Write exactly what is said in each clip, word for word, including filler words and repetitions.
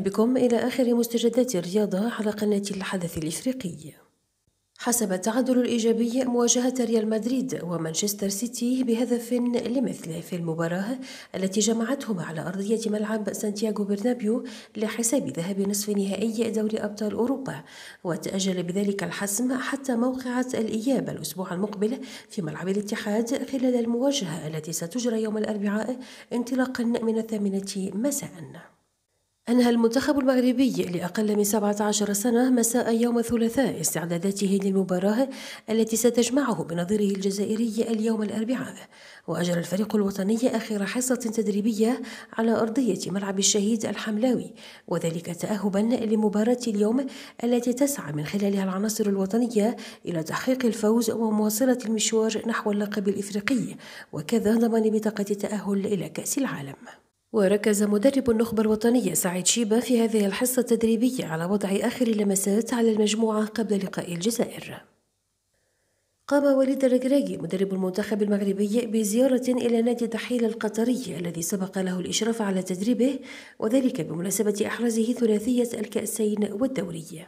بكم إلى آخر مستجدات الرياضة على قناة الحدث الإفريقي. حسب التعادل الإيجابي مواجهة ريال مدريد ومانشستر سيتي بهدف لمثله في المباراة التي جمعتهما على أرضية ملعب سانتياغو برنابيو لحساب ذهاب نصف نهائي دوري أبطال أوروبا، وتأجل بذلك الحسم حتى موقعة الإياب الأسبوع المقبل في ملعب الاتحاد خلال المواجهة التي ستجرى يوم الأربعاء انطلاقا من الثامنة مساء. أنهى المنتخب المغربي لأقل من سبعة عشر سنة مساء يوم الثلاثاء استعداداته للمباراة التي ستجمعه بنظيره الجزائري اليوم الأربعاء، وأجرى الفريق الوطني آخر حصة تدريبية على أرضية ملعب الشهيد الحملاوي، وذلك تأهبا لمباراة اليوم التي تسعى من خلالها العناصر الوطنية إلى تحقيق الفوز ومواصلة المشوار نحو اللقب الإفريقي، وكذا ضمان بطاقة التأهل إلى كأس العالم. وركز مدرب النخبة الوطنية سعيد شيبة في هذه الحصة التدريبية على وضع آخر اللمسات على المجموعة قبل لقاء الجزائر. قام وليد الركراكي مدرب المنتخب المغربي بزيارة إلى نادي دحيل القطري الذي سبق له الإشراف على تدريبه، وذلك بمناسبة إحرازه ثلاثية الكأسين والدوري.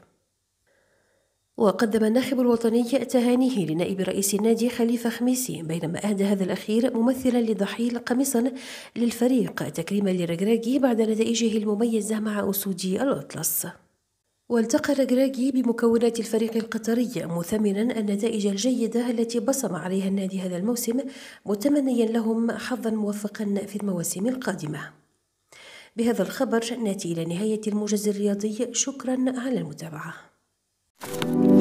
وقدم الناخب الوطني تهانيه لنائب رئيس النادي خليفة خميسي، بينما أهدى هذا الأخير ممثلا لضحيل قميصا للفريق تكريما للركراكي بعد نتائجه المميزة مع أسود الأطلس. والتقى الركراكي بمكونات الفريق القطري مثمنا النتائج الجيدة التي بصم عليها النادي هذا الموسم، متمنيا لهم حظا موفقا في المواسم القادمة. بهذا الخبر نأتي إلى نهاية الموجز الرياضي، شكرا على المتابعة.